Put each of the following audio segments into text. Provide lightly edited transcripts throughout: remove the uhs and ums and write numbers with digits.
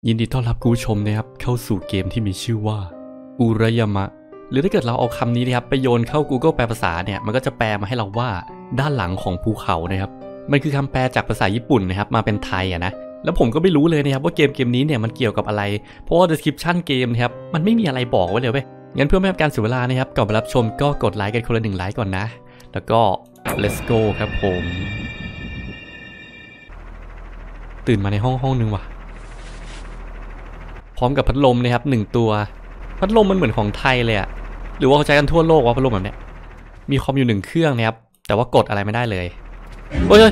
ยินดีต้อนรับคุณผู้ชมนะครับเข้าสู่เกมที่มีชื่อว่าอุรายามะหรือถ้าเกิดเราเอาคำนี้นะครับไปโยนเข้า Google แปลภาษาเนี่ยมันก็จะแปลมาให้เราว่าด้านหลังของภูเขานะครับมันคือคำแปลจากภาษาญี่ปุ่นนะครับมาเป็นไทยนะแล้วผมก็ไม่รู้เลยนะครับว่าเกมนี้เนี่ยมันเกี่ยวกับอะไรเพราะว่า description เกมนะครับมันไม่มีอะไรบอกไว้เลยเว้ยงั้นเพื่อไม่ให้การเสียเวลานะครับก่อนไปรับชมก็กดไลค์กันคนละ1 ไลค์ก่อนนะแล้วก็ let's go ครับผมตื่นมาในห้องนึงว่ะพร้อมกับพัดลมนะครับ1 ตัวพัดลมมันเหมือนของไทยเลยอะหรือว่าเขาใช้กันทั่วโลกวะพัดลมแบบเนี้ยมีคอมอยู่1 เครื่องนะครับแต่ว่ากดอะไรไม่ได้เลยเฮ้ย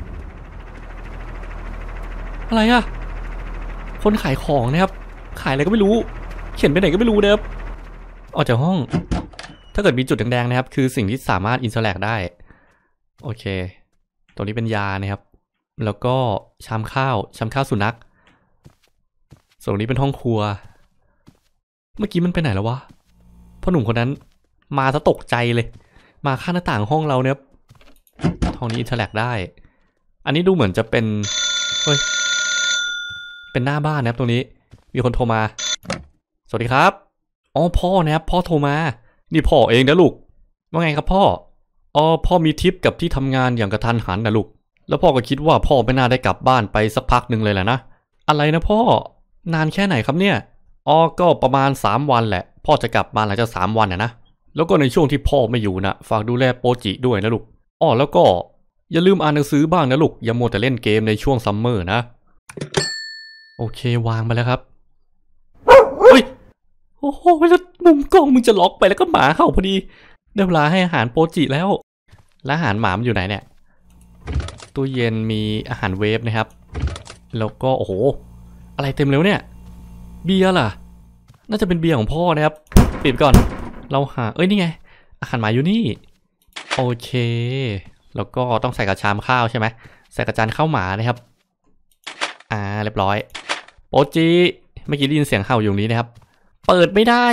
อะไรอะคนขายของนะครับขายอะไรก็ไม่รู้เขียนไปไหนก็ไม่รู้นะครับออกจากห้องถ้าเกิดมีจุดแดงๆนะครับคือสิ่งที่สามารถอินเทอร์แลกได้โอเคตรงนี้เป็นยานะครับแล้วก็ชามข้าวสุนัขส่วนนี้เป็นห้องครัวเมื่อกี้มันไปไหนแล้ววะพ่อหนุ่มคนนั้นมาซะตกใจเลยมาข้างหน้าต่างห้องเราเนี่ยห้องนี้อินเทอร์แลกได้อันนี้ดูเหมือนจะเป็นเฮ้ยเป็นหน้าบ้านนะครับตรงนี้มีคนโทรมาสวัสดีครับอ๋อพ่อนะครับพ่อโทรมานี่พ่อเองนะลูกว่าไงครับพ่อพ่อมีทริปกับที่ทำงานอย่างกระทันหันนะลูกแล้วพ่อก็คิดว่าพ่อไม่น่าได้กลับบ้านไปสักพักหนึ่งเลยแหละนะอะไรนะพ่อนานแค่ไหนครับเนี่ยก็ประมาณ3 วันแหละพ่อจะกลับมาหลังจาก3 วันนะแล้วก็ในช่วงที่พ่อไม่อยู่นะฝากดูแลโปจิด้วยนะลูกแล้วก็อย่าลืมอ่านหนังสือบ้างนะลูกอย่ามัวแต่เล่นเกมในช่วงซัมเมอร์นะโอเควางไปแล้วครับเฮ้ยโอ้โหแล้วมุมกล้องมึงจะล็อกไปแล้วก็หมาเห่าพอดีได้เวลาให้อาหารโปจิแล้วแล้วอาหารหมามันอยู่ไหนเนี่ยตู้เย็นมีอาหารเวฟนะครับแล้วก็โอ้โหอะไรเต็มเลยเนี่ยเบียร์ล่ะน่าจะเป็นเบียร์ของพ่อนะครับปิดก่อนเราหานี่ไงอาหารหมาอยู่นี่โอเคแล้วก็ต้องใส่กระชามข้าวใช่ไหมใส่กระจานข้าวหมานะครับเรียบร้อยโปจิเมื่อกี้ได้ยินเสียงเห่าอยู่ตรงนี้นะครับเปิดไม่ได้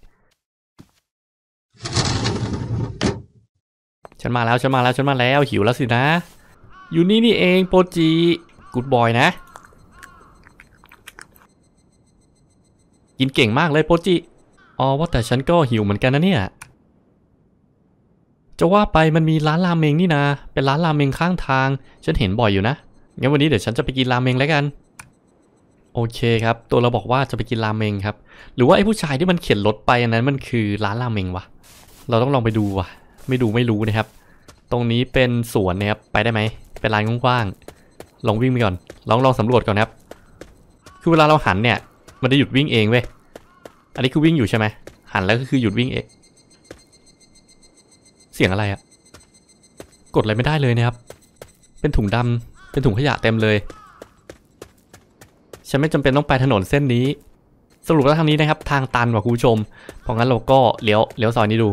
ฉันมาแล้วหิวแล้วสินะอยู่นี่เองโปจิกูดบอยนะกินเก่งมากเลยโปจิว่าแต่ฉันก็หิวเหมือนกันนะเนี่ยจะว่าไปมันมีร้านราเมงนี่นะเป็นร้านราเมงข้างทางฉันเห็นบ่อยอยู่นะงั้นวันนี้เดี๋ยวฉันจะไปกินราเมงแล้วกันโอเคครับตัวเราบอกว่าจะไปกินราเมงครับหรือว่าไอ้ผู้ชายที่มันเข็นรถไปอันนั้นมันคือร้านราเมงวะเราต้องลองไปดูวะไม่รู้นะครับตรงนี้เป็นสวนนะครับไปได้ไหมเป็นลานกว้างๆลองวิ่งไปก่อนลองสำรวจก่อนครับคือเวลาเราหันเนี่ยมันจะหยุดวิ่งเองเว้ยอันนี้คือวิ่งอยู่ใช่ไหมหันแล้วก็คือหยุดวิ่งเองเสียงอะไรอะกดอะไรไม่ได้เลยนะครับเป็นถุงดำเป็นถุงขยะเต็มเลยฉันไม่จำเป็นต้องไปถนนเส้นนี้สรุปแล้วทางนี้นะครับทางตันว่ะคุณผู้ชมเพราะงั้นเราก็เลี้ยวซอยนี้ดู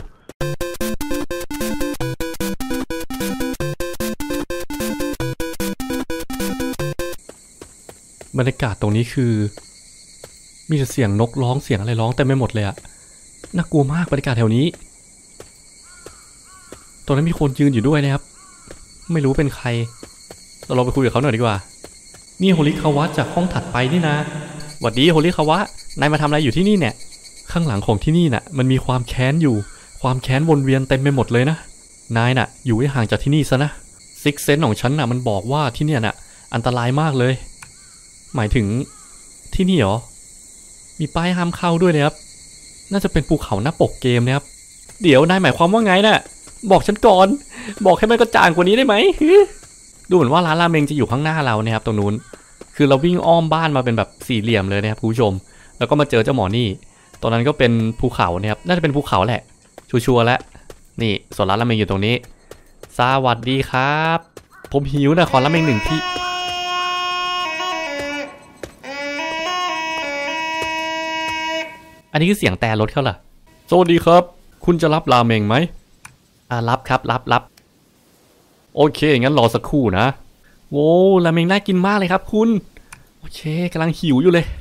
บรรยากาศตรงนี้คือมีแต่เสียงนกร้องเสียงอะไรร้องเต็มไปหมดเลยอะน่ากลัวมากบรรยากาศแถวนี้ตรงนั้นมีคนยืนอยู่ด้วยนะครับไม่รู้เป็นใครเราไปคุยกับเขาหน่อยดีกว่านี่โฮริคาวะจากห้องถัดไปนี่นะหวัดดีโฮริคาวะนายมาทำอะไรอยู่ที่นี่เนี่ยข้างหลังของที่นี่น่ะมันมีความแค้นอยู่ความแค้นวนเวียนเต็มไปหมดเลยนะนายน่ะอยู่ให้ห่างจากที่นี่ซะนะซิกเซนส์ของฉันน่ะมันบอกว่าที่เนี่ยน่ะอันตรายมากเลยหมายถึงที่นี่เหรอมีป้ายห้ามเข้าด้วยนะครับน่าจะเป็นภูเขาหน้าปกเกมนะครับเดี๋ยวนายหมายความว่าไงน่ะบอกฉันก่อนบอกให้มันกระจ่างกว่านี้ได้ไหมดูเหมือนว่าร้านราเมงจะอยู่ข้างหน้าเรานะครับตรงนู้นคือเราวิ่งอ้อมบ้านมาเป็นแบบสี่เหลี่ยมเลยนะครับคุณผู้ชมแล้วก็มาเจอเจ้าหมอนี่ตรงนั้นก็เป็นภูเขานะครับน่าจะเป็นภูเขาแหละชัวร์แล้วนี่ส่วนร้านราเมงอยู่ตรงนี้สวัสดีครับผมหิวนะขอราเมง1 ที่อันนี้คือเสียงแต่รถเขาล่ะสวัสดีครับคุณจะรับราเมงไหมรับครับรับโอเคงั้นรอสักครู่นะโว้ราเมงน่ากินมากเลยครับคุณโอเคกำลังหิวอยู่เลย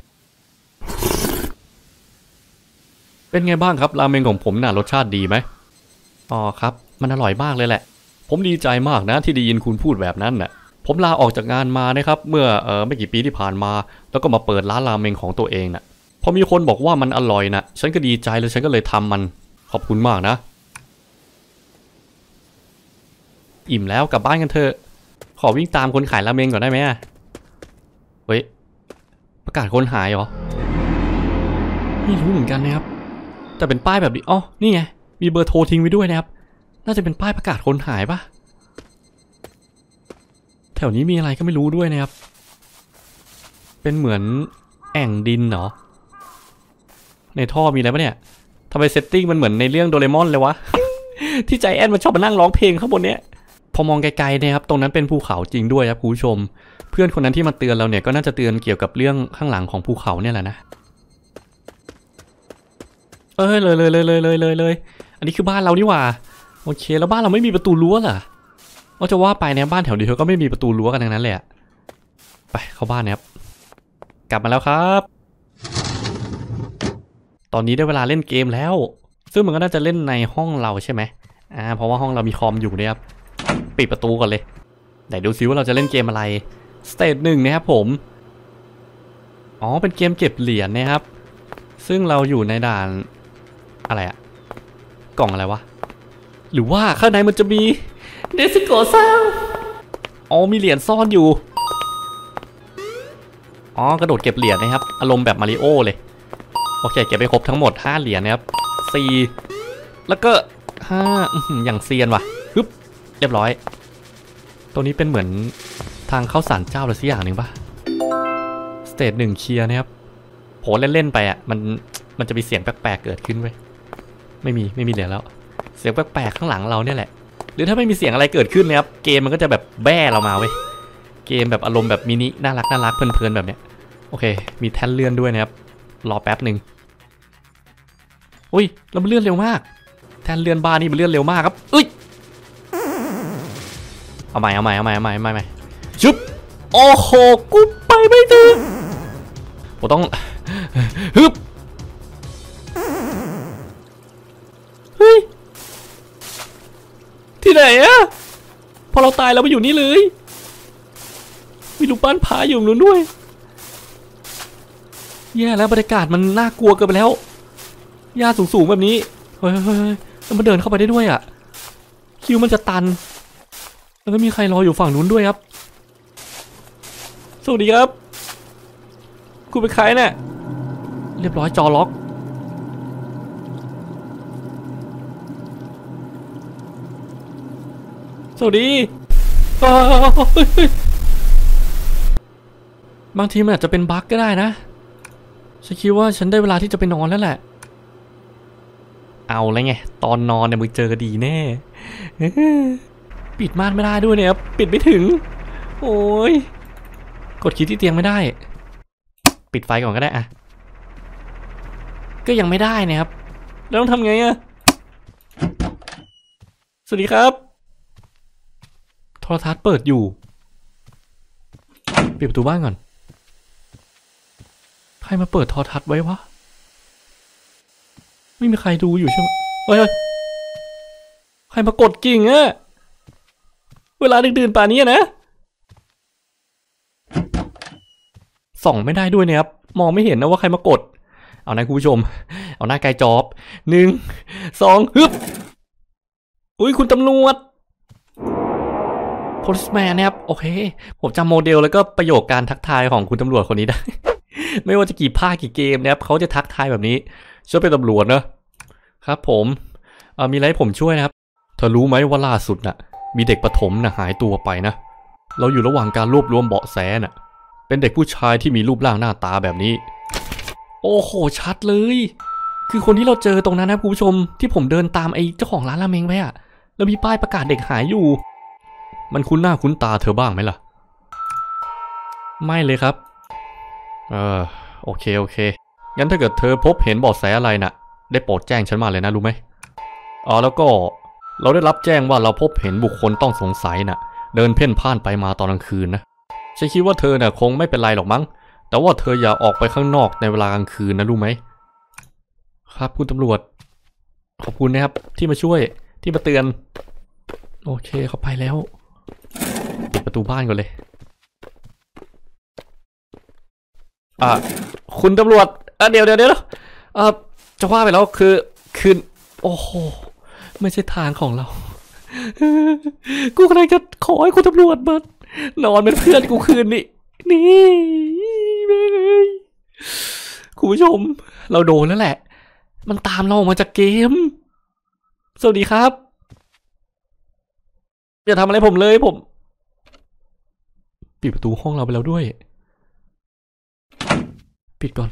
เป็นไงบ้างครับราเมงของผมน่ะรสชาติดีไหมครับมันอร่อยมากเลยแหละผมดีใจมากนะที่ได้ยินคุณพูดแบบนั้นน่ะผมลาออกจากงานมานะครับเมื่อไม่กี่ปีที่ผ่านมาแล้วก็มาเปิดร้านราเมงของตัวเองน่ะพอมีคนบอกว่ามันอร่อยนะฉันก็ดีใจแล้วฉันก็เลยทำมันขอบคุณมากนะอิ่มแล้วกลับบ้านกันเถอะขอวิ่งตามคนขายราเมงก่อนได้ไหมเฮ้ยประกาศคนหายเหรอไม่รู้เหมือนกันนะครับแต่เป็นป้ายแบบนี้อ๋อนี่ไงมีเบอร์โทรทิ้งไว้ด้วยนะครับน่าจะเป็นป้ายประกาศคนหายปะแถวนี้มีอะไรก็ไม่รู้ด้วยนะครับเป็นเหมือนแอ่งดินเหรอในท่อมีอะไรปะเนี่ยทำไมเซตติ้งมันเหมือนในเรื่องโดเรมอนเลยวะ ที่ใจแอนมันชอบมานั่งร้องเพลงข้างบนเนี้ยพอมองไกลๆนะครับตรงนั้นเป็นภูเขาจริงด้วยครับคุณผู้ชมเพื่อนคนนั้นที่มาเตือนเราเนี่ยก็น่าจะเตือนเกี่ยวกับเรื่องข้างหลังของภูเขาเนี่ยแหละนะเลยอันนี้คือบ้านเรานี่หว่าโอเคแล้วบ้านเราไม่มีประตูรั้วเหรอว่าจะว่าไปเนี่ยบ้านแถวนี้เขาก็ไม่มีประตูรั้วกันทั้งนั้นเลยอะไปเข้าบ้านนะครับกลับมาแล้วครับตอนนี้ได้เวลาเล่นเกมแล้วซึ่งมันก็น่าจะเล่นในห้องเราใช่ไหมเพราะว่าห้องเรามีคอมอยู่นะครับปิดประตูก่อนเลยไหนดูซิว่าเราจะเล่นเกมอะไรสเตจหนึ่งนะครับผมอ๋อเป็นเกมเก็บเหรียญนะครับซึ่งเราอยู่ในด่านอะไรอะกล่องอะไรวะหรือว่าข้างในมันจะมีเนสโกะซ่าอ๋อมีเหรียญซ่อนอยู่อ๋อกระโดดเก็บเหรียญนะครับอารมณ์แบบมาริโอเลยโอเคเก็บไปครบทั้งหมด5เหรียญนะครับ4แล้วก็5อย่างเซียนว่ะฮึบเรียบร้อยตรงนี้เป็นเหมือนทางเข้าศาลเจ้าหรือสักอย่างหนึ่งปะสเตจ1เคลียร์นะครับโหเล่นๆไปอ่ะมันจะมีเสียงแปลกๆเกิดขึ้นเว้ยไม่มีเหรียญแล้วเสียงแปลกๆข้างหลังเราเนี่ยแหละหรือถ้าไม่มีเสียงอะไรเกิดขึ้นนะครับเกมมันก็จะแบบแบ้เรามาเว้ยเกมแบบอารมณ์แบบมินิน่ารักเพลินๆแบบเนี้ยโอเคมีแท่นเลื่อนด้วยนะครับรอแป๊บหนึ่งอุ้ยแล้วมันเลื่อนเร็วมากแท่นเลื่อนบ้านนี่มันเลื่อนเร็วมากครับอุ้ยเอาใหม่ชุบโอ้โหกูไปไม่ถึงผมต้องฮึบเฮ้ยที่ไหนอะพอเราตายเราไปอยู่นี่เลยมีรูปปั้นผาอยู่นู้นด้วยแย่แล้วบรรยากาศมันน่ากลัวเกินไปแล้วหญ้าสูงแบบนี้เฮ้ยแล้วมันเดินเข้าไปได้ด้วยอ่ะคิวมันจะตันแล้วก็มีใครรออยู่ฝั่งนู้นด้วยครับสวัสดีครับคุณเป็นใครเนี่ยเรียบร้อยจอล็อกสวัสดีบางทีมันอาจจะเป็นบั๊กก็ได้นะฉันคิดว่าฉันได้เวลาที่จะไปนอนแล้วแหละเอาแล้วไงตอนนอนเนี่ยมึงเจอกันดีแน่ปิดม่านไม่ได้ด้วยเนี่ยครับปิดไม่ถึงโอ้ยกดคลิกที่เตียงไม่ได้ปิดไฟก่อนก็ได้อะก็ยังไม่ได้นะครับแล้วต้องทำไงอะสวัสดีครับโทรทัศน์เปิดอยู่ปิดประตูบ้านก่อนใครมาเปิดโทรทัศน์ไว้วะไม่มีใครดูอยู่ใช่ไหมเฮ้ยใครมากดกิ่งอะเวลาดึกๆป่านนี้นะส่องไม่ได้ด้วยนะครับมองไม่เห็นนะว่าใครมากดเอานะคุณผู้ชมเอาหน้าไกลจอบ1 2ฮึบอุ้ยคุณตำรวจโพลิสแมนนะครับโอเคผมจำโมเดลแล้วก็ประโยคการทักทายของคุณตำรวจคนนี้ได้ ไม่ว่าจะกี่ภาคกี่เกมนะครับเขาจะทักทายแบบนี้ช่วยเป็นตำรวจนะครับผมมีอะไรให้ผมช่วยนะครับเธอรู้ไหมว่าล่าสุดน่ะมีเด็กประถมน่ะหายตัวไปนะเราอยู่ระหว่างการรวบรวมเบาะแสน่ะเป็นเด็กผู้ชายที่มีรูปร่างหน้าตาแบบนี้โอ้โหชัดเลยคือคนที่เราเจอตรงนั้นนะคุณผู้ชมที่ผมเดินตามไอ้เจ้าของร้านราเมงไปอะแล้วมีป้ายประกาศเด็กหายอยู่มันคุ้นหน้าคุ้นตาเธอบ้างไหมล่ะไม่เลยครับโอเคงั้นถ้าเกิดเธอพบเห็นเบาะแสอะไรน่ะได้โปรดแจ้งฉันมาเลยนะรู้ไหมแล้วก็เราได้รับแจ้งว่าเราพบเห็นบุคคลต้องสงสัยน่ะเดินเพ่นพ่านไปมาตอนกลางคืนนะฉันคิดว่าเธอน่ะคงไม่เป็นไรหรอกมั้งแต่ว่าเธออย่าออกไปข้างนอกในเวลากลางคืนนะรู้ไหมครับคุณตำรวจขอบคุณนะครับที่มาช่วยที่มาเตือนโอเคเขาไปแล้วปิดประตูบ้านก่อนเลยคุณตำรวจเดี๋ยวจะว่าไปแล้วคือโอ้โหไม่ใช่ทางของเรากูกำลังจะขอให้คุณตำรวจมานอนเป็นเพื่อนกูคืนนี่แม่งเอ้ยคุณผู้ชมเราโดนแล้วแหละมันตามเราออกมาจากเกมสวัสดีครับอย่าทำอะไรผมเลยผมปิดประตูห้องเราไปแล้วด้วยปิดก่อน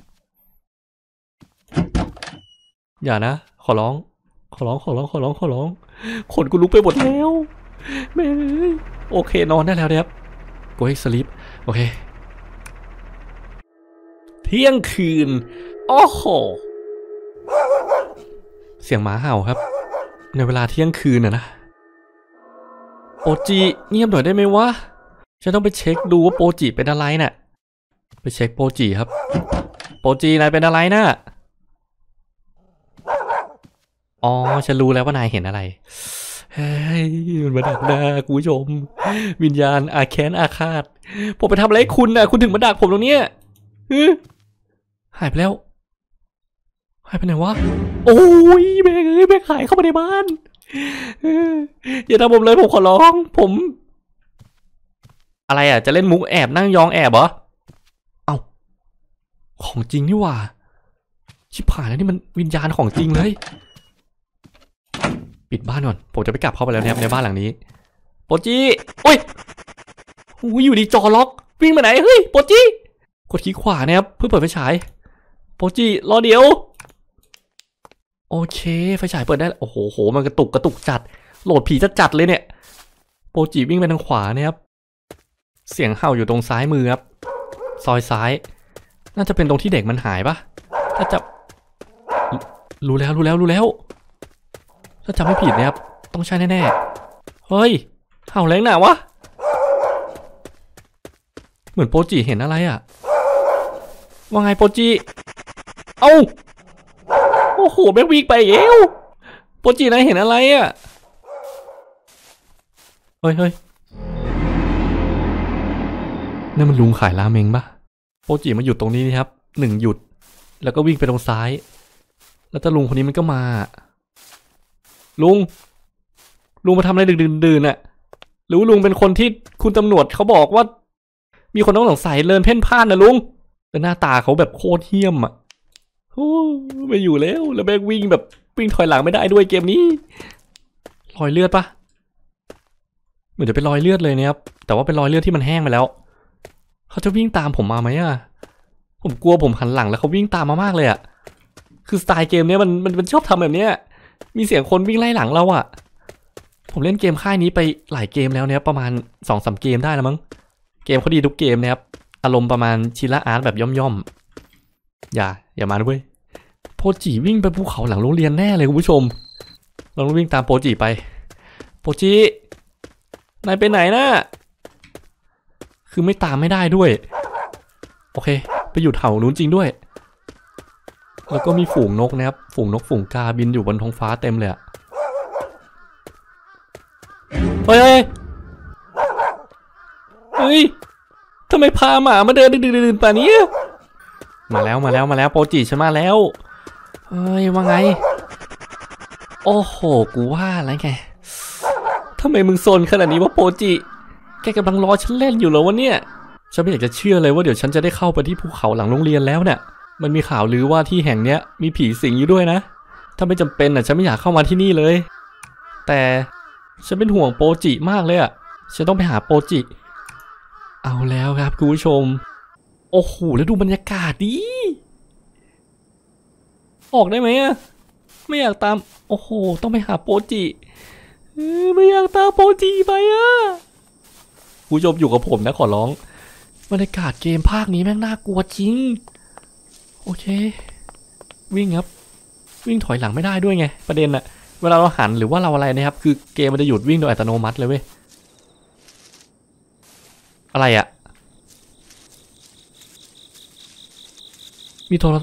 อย่านะขอร้องขนกูลุกไปหมดแล้วแม่โอเคนอนได้แล้วครับgo ahead sleep โอเคเที่ยงคืนโอ้โหเสียงหมาเห่าครับในเวลาเที่ยงคืนนะโปจิเงียบหน่อยได้ไหมวะฉันต้องไปเช็คดูว่าโปจิเป็นอะไรน่ะไปเช็คโปจิครับโปจินายเป็นอะไรน่ะอ๋อฉันรู้แล้วว่านายเห็นอะไรเฮ้ยมันมาดักหน้าคุณผู้ชมวิญญาณอาแค้นอาฆาตผมไปทำอะไรให้คุณน่ะคุณถึงมาดักผมตรงเนี้ยหายไปแล้วหายไปไหนวะโอ้ยแม่งเอ้ยแม่งหายเข้ามาในบ้านอย่าทำผมเลยผมขอร้องผมอะไรอ่ะจะเล่นมุกแอบนั่งยองแอบเหรอเอ้าของจริงนี่หว่าชิบหายแล้วนี่มันวิญญาณของจริงเลยปิดบ้านก่อนผมจะไปกลับเข้าไปแล้วนะครับในบ้านหลังนี้โปจิโอ้ยอยู่ดีจอล็อกวิ่งมาไหนเฮ้ยโปจิกดคลิกขวานะครับเพื่อเปิดไฟฉายโปจิรอเดี๋ยวโอเคไฟฉายเปิดได้โอ้โหมันกระตุกจัดโหลดผีจัดเลยเนี่ยโปจิวิ่งไปทางขวานะครับเสียงเห่าอยู่ตรงซ้ายมือครับซอยซ้ายน่าจะเป็นตรงที่เด็กมันหายปะถ้าจะรู้แล้วถ้าจำไม่ผิดนะครับต้องใช่แน่ๆเฮ้ยเห่าแรงหนาวะเหมือนโปจิเห็นอะไรอ่ะว่าไงโปจิเอ้าโอ้โหแม่งวิ่งไปเอวโปจินายเห็นอะไรอ่ะเฮ้ยนั่นมันลุงขายราเมงปะโปจิมาหยุดตรงนี้นะครับ1หยุดแล้วก็วิ่งไปตรงซ้ายแล้วตาลุงคนนี้มันก็มาลุงมาทำอะไรดึกดื่นน่ะหรือลุงเป็นคนที่คุณตำรวจเขาบอกว่ามีคนต้องสงสัยเดินเพ่นพ่านนะลุงแต่หน้าตาเขาแบบโคตรเหี้ยมอ่ะโอ้ไม่อยู่แล้วแบกวิ่งถอยหลังไม่ได้ด้วยเกมนี้รอยเลือดปะเหมือนจะเป็นรอยเลือดเลยนะครับแต่ว่าเป็นรอยเลือดที่มันแห้งไปแล้วเขาจะวิ่งตามผมมาไหมอ่ะผมกลัวผมหันหลังแล้วเขาวิ่งตามมามากเลยอ่ะคือสไตล์เกมเนี้ยมันชอบทำแบบเนี้ยมีเสียงคนวิ่งไล่หลังเราอ่ะผมเล่นเกมค่ายนี้ไปหลายเกมแล้วเนี่ยประมาณ 2-3 เกมได้แล้วมั้งเกมเขาดีทุกเกมนะครับอารมณ์ประมาณชิลาอาร์ตแบบย่อมอย่ามาด้วยโปจิวิ่งไปภูเขาหลังโรงเรียนแน่เลยคุณผู้ชมเราต้องวิ่งตามโปจิไปโปจินายไปไหนนะคือไม่ตามไม่ได้ด้วยโอเคไปหยุดเห่านู้นจริงด้วยแล้วก็มีฝูงนกนะครับฝูงนกฝูงกาบินอยู่บนท้องฟ้าเต็มเลยอะเฮ้ยทำไมพาหมามาเดินดื่นป่ะนี้มาแล้วโปจิฉันมาแล้วเฮ้ยว่าไงโอ้โหกูว่าอะไรไงทำไมมึงโซนขนาดนี้วะโปจิแกกำลังรอฉันเล่นอยู่เหรอวะเนี่ยฉันไม่อยากจะเชื่อเลยว่าเดี๋ยวฉันจะได้เข้าไปที่ภูเขาหลังโรงเรียนแล้วเนี่ยมันมีข่าวลือว่าที่แห่งเนี้ยมีผีสิงอยู่ด้วยนะถ้าไม่จำเป็นอ่ะฉันไม่อยากเข้ามาที่นี่เลยแต่ฉันเป็นห่วงโปจิมากเลยอ่ะฉันต้องไปหาโปจิเอาแล้วครับคุณผู้ชมโอ้โหแล้วดูบรรยากาศดิออกได้ไหมอ่ะไม่อยากตามโอ้โหต้องไปหาโปจิไม่อยากตามโปจิไปอ่ะคุณผู้ชมอยู่กับผมนะขอร้องบรรยากาศเกมภาคนี้แม่งน่ากลัวจริงโอเควิ่งครับวิ่งถอยหลังไม่ได้ด้วยไงประเด็นอะเวลาเราหันหรือว่าเราอะไรนะครับคือเกมมันจะหยุดวิ่งโดยอัตโนมัติเลยเว้ยอะไรอะมีโทร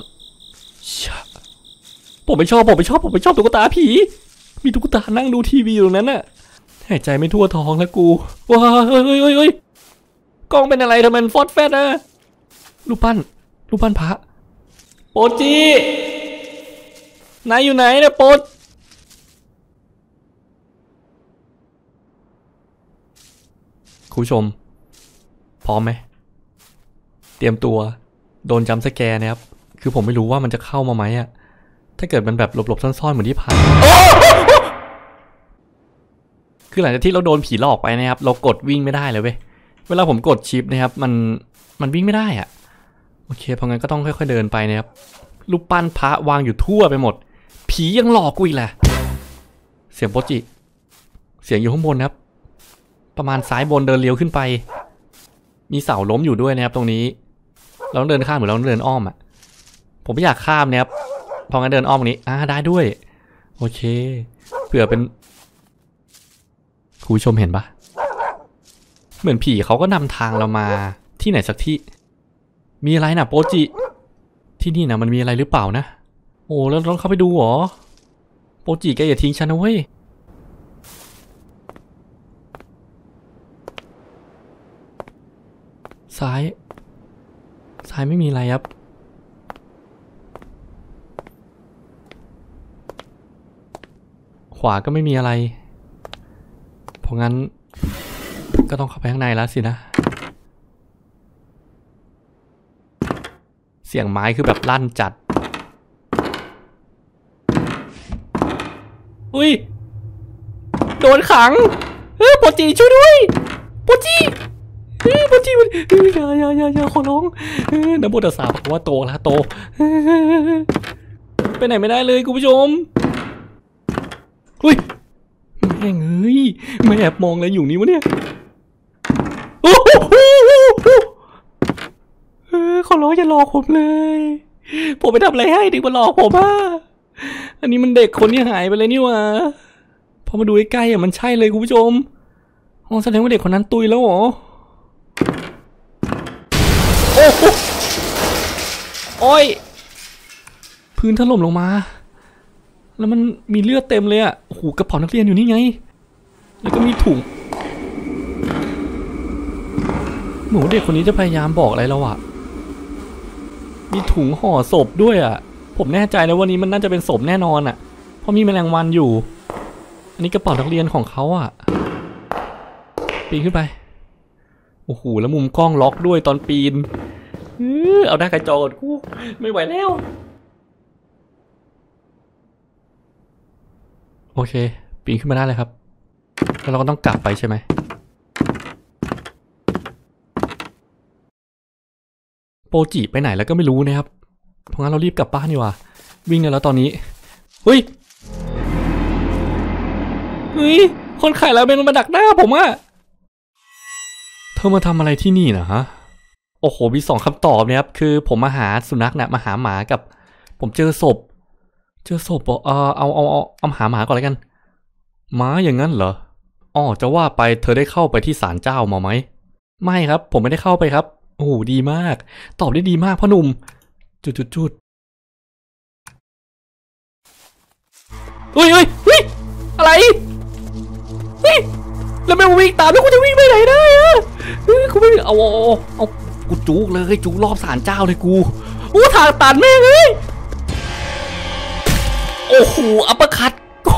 ผมไม่ชอบตุ๊กตาผีมีตุ๊กตานั่งดูทีวีอยู่ตรงนั้นน่ะหายใจไม่ทั่วท้องแล้วกูว้าเฮ้ยกล้องเป็นอะไรทำไมมันฟอดแฟดอะรูปปั้นพระโปจินายอยู่ไหนเนี่ยโปจคุณผู้ชมพร้อมไหมเตรียมตัวโดนจัมป์สแกร์นะครับคือผมไม่รู้ว่ามันจะเข้ามาไหมอะถ้าเกิดมันแบบหลบๆซ่อนๆเหมือนที่ผ่านคือหลังจากที่เราโดนผีหลอกไปนะครับเรากดวิ่งไม่ได้เลยเว้ยเวลาผมกดชิปนะครับมันวิ่งไม่ได้อะโอเคเพราะงั้นก็ต้องค่อยๆเดินไปนะครับรูปปั้นพระวางอยู่ทั่วไปหมดผียังหลอกกูอีกแหละเสียงโปจิเสียงอยู่ข้างบนนะครับประมาณซ้ายบนเดินเลี้ยวขึ้นไปมีเสาล้มอยู่ด้วยนะครับตรงนี้เราต้องเดินข้ามหรือเราต้องเดินอ้อมอ่ะผมไม่อยากข้ามนะครับเพราะงั้นเดินอ้อมตรงนี้ได้ด้วยโอเคเผื่อเป็นคุณผู้ชมเห็นปะเหมือนผีเขาก็นำทางเรามาที่ไหนสักที่มีอะไรนะโปจิที่นี่นะมันมีอะไรหรือเปล่านะโอ้แล้วต้องเข้าไปดูหรอโปจิแกอย่าทิ้งฉันนะเว้ยซ้ายไม่มีอะไรครับขวาก็ไม่มีอะไรเพราะงั้นก็ต้องเข้าไปข้างในแล้วสินะเสียงไม้คือแบบลั่นจัดอุ้ยโดนขังโปจิช่วยด้วยโปจิอย่าขอร้องนะโมตัสสะเพราะว่าโตละโตไปไหนไม่ได้เลยคุณผู้ชมอุ้ยแม่งเอ้ยไม่แอบมองอะไรอยู่นี่วะเนี่ยขอร้องอย่าหลอกผมเลยผมไปทำอะไรให้ถึงมาหลอกผมอันนี้มันเด็กคนที่หายไปเลยนี่วะพอมาดูใกล้ๆมันใช่เลยคุณผู้ชมแสดงว่าเด็กคนนั้นตุยแล้วเหรอโอ้ยพื้นถล่มลงมาแล้วมันมีเลือดเต็มเลยอ่ะโอ้โหกระเป๋านักเรียนอยู่นี่ไงแล้วก็มีถุงหนูเด็กคนนี้จะพยายามบอกอะไรเราอ่ะมีถุงห่อศพด้วยอ่ะผมแน่ใจนะวันนี้มันน่าจะเป็นศพแน่นอนอ่ะเพราะมีแมลงวันอยู่อันนี้กระเป๋านักเรียนของเขาอ่ะปีนขึ้นไปโอ้โหแล้วมุมกล้องล็อกด้วยตอนปีนเอาหน้ากระจกกูไม่ไหวแล้วโอเคปีนขึ้นมาได้เลยครับแล้วเราก็ต้องกลับไปใช่ไหมโปจิไปไหนแล้วก็ไม่รู้นะครับเพราะงั้นเรารีบกลับบ้านดีกว่าวิ่งเลยแล้วตอนนี้เฮ้ยคนขายราเมงมาดักหน้าผมอะเธอมาทำอะไรที่นี่นะฮะโอ้โหมี2คำตอบเนี่ยครับคือผมมาหาสุนัขเนี่ยมาหาหมากับผมเจอศพเอาหาหมาก่อนเลยกันหมาอย่างนั้นเหรอจะว่าไปเธอได้เข้าไปที่ศาลเจ้ามาไหมไม่ครับผมไม่ได้เข้าไปครับโอ้โหดีมากตอบได้ดีมากพ่อหนุ่มจุดเฮ้ยอะไรแล้วแม่งวิ่งตามแล้วกูจะวิ่งไปไหนได้อะกูไม่เอากูจุกเลยจุกรอบศาลเจ้าเลยกูทางตันแม่งเลยโอ้โหอัปเปอร์คัต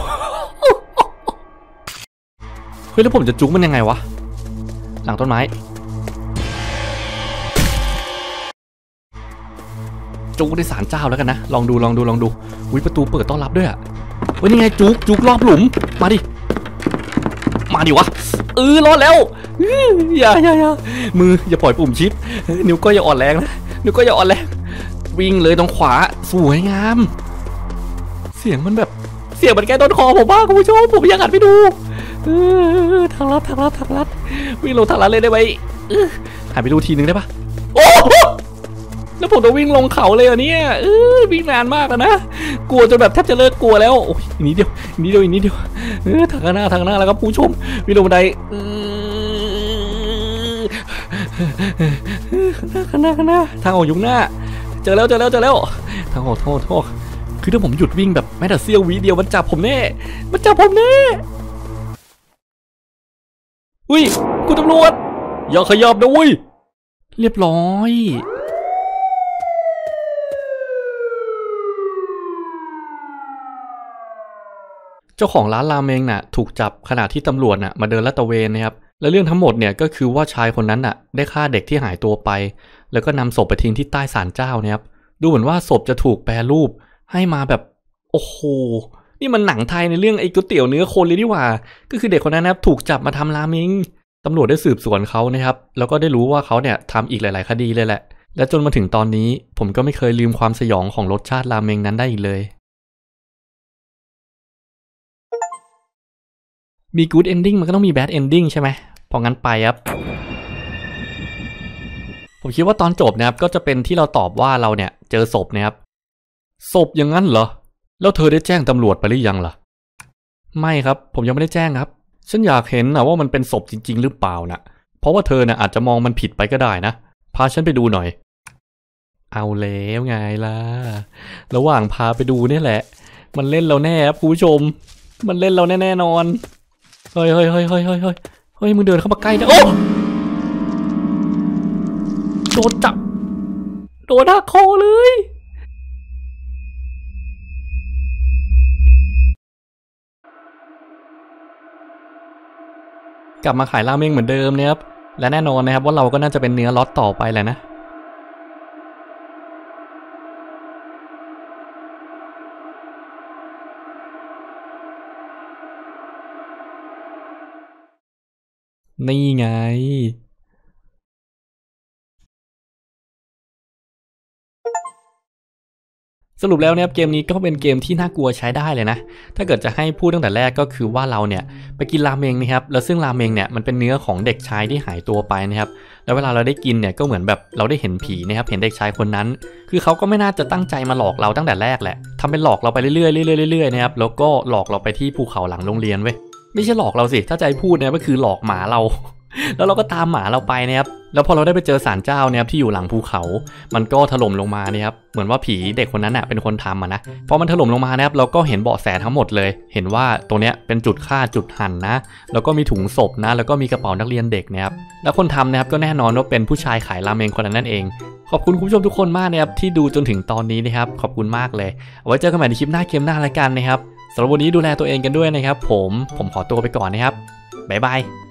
เฮ้ยแล้วผมจะจุกมันยังไงวะหลังต้นไม้จุกในศาลเจ้าแล้วกันนะลองดูวิประตูเปิดต้อนรับด้วยอ่ะเฮ้ยนี่ไงจุกรอบหลุมมาดิวะรอดแล้วอย่ามืออย่าปล่อยปุ่มชิปนิ้วก็อย่าอ่อนแรงนะวิ่งเลยตรงขวาสวยงามเสียงมันแกต้นคอผมบ้างคุณผู้ชมผมอยากหันไปดูทางลัดวิ่งลงทางลัดเลยได้ไหมหันไปดูทีนึงได้ปะโอ้แล้วผมต้องวิ่งลงเขาเลยเนี่ยวิ่งนานมากนะกลัวจนแบบแทบจะเลิกกลัวแล้วโอ้ยนิดเดียวทางหน้าแล้วครับผู้ชมวิ่งลงบันไดข้างหน้าทางออกอยู่หน้าเจอแล้วทางออกโทษคือถ้าผมหยุดวิ่งแบบแม้แต่เสี้ยววิเดียวมันจับผมแน่อุ้ยคุณตำรวจอย่าขยับนะเว้ยเรียบร้อยเจ้าของร้านราเมงน่ะถูกจับขณะที่ตำรวจน่ะมาเดินลาดตระเวนนะครับและเรื่องทั้งหมดเนี่ยก็คือว่าชายคนนั้นน่ะได้ฆ่าเด็กที่หายตัวไปแล้วก็นำศพไปทิ้งที่ใต้ศาลเจ้านะครับดูเหมือนว่าศพจะถูกแปรรูปให้มาแบบโอ้โหนี่มันหนังไทยในเรื่องไอ้ก๋วยเตี๋ยวเนื้อคนเลยนี่หว่าก็คือเด็กคนนั้นนะครับถูกจับมาทำราเมงตำรวจได้สืบสวนเขานะครับแล้วก็ได้รู้ว่าเขาเนี่ยทำอีกหลายๆคดีเลยแหละและจนมาถึงตอนนี้ผมก็ไม่เคยลืมความสยองของรสชาติราเมงนั้นได้อีกเลยมี good ending มันก็ต้องมี bad ending ใช่ไหมพองั้นไปครับผมคิดว่าตอนจบนะครับก็จะเป็นที่เราตอบว่าเราเนี่ยเจอศพนะครับศพอย่างนั้นเหรอแล้วเธอได้แจ้งตำรวจไปหรือยังล่ะไม่ครับผมยังไม่ได้แจ้งครับฉันอยากเห็นนะว่ามันเป็นศพจริงๆหรือเปล่านะเพราะว่าเธอเนี่ยอาจจะมองมันผิดไปก็ได้นะพาฉันไปดูหน่อยเอาแล้วไงล่ะระหว่างพาไปดูนี่แหละมันเล่นเราแน่ครับคุณผู้ชมมันเล่นเราแน่ๆนอนเฮ้ยมึงเดินเข้ามาใกล้นะโอ้โดนจับโดนหักคอเลยกลับมาขายราเมงเหมือนเดิมนะครับและแน่นอนนะครับว่าเราก็น่าจะเป็นเนื้อล็อตต่อไปแหละนะนี่ไงสรุปแล้วเนี่ยเกมนี้ก็เป็นเกมที่น่ากลัวใช้ได้เลยนะถ้าเกิดจะให้พูดตั้งแต่แรกก็คือว่าเราเนี่ยไปกินราเมงนะครับแล้วซึ่งราเมงเนี่ยมันเป็นเนื้อของเด็กชายที่หายตัวไปนะครับแล้วเวลาเราได้กินเนี่ยก็เหมือนแบบเราได้เห็นผีนะครับเห็นเด็กชายคนนั้นคือเขาก็ไม่น่าจะตั้งใจมาหลอกเราตั้งแต่แรกแหละทำเป็นหลอกเราไปเรื่อยๆนะครับแล้วก็หลอกเราไปที่ภูเขาหลังโรงเรียนเว้ยไม่ใช่หลอกเราสิถ้าใจพูดเนี่ยก็คือหลอกหมาเราแล้วเราก็ตามหมาเราไปนะครับแล้วพอเราได้ไปเจอศาลเจ้าเนี่ยที่อยู่หลังภูเขามันก็ถล่มลงมาเนี่ยครับเหมือนว่าผีเด็กคนนั้นเป็นคนทำนะพอมันถล่มลงมานะครับเราก็เห็นเบาะแสทั้งหมดเลยเห็นว่าตรงเนี้ยเป็นจุดฆ่าจุดหั่นนะแล้วก็มีถุงศพนะแล้วก็มีกระเป๋านักเรียนเด็กนะครับแล้วคนทำนะครับก็แน่นอนว่าเป็นผู้ชายขายราเมงคนนั้นนั่นเองขอบคุณคุณผู้ชมทุกคนมากนะครับที่ดูจนถึงตอนนี้นะครับขอบคุณมากเลยเอาไว้เจอกันใหม่ในคลิปหน้าเกมหน้าละกันนะครับสำหรับวันนี้ดูแลตัวเองกันด้วยนะครับผมขอตัวไปก่อนนะครับบ๊ายบาย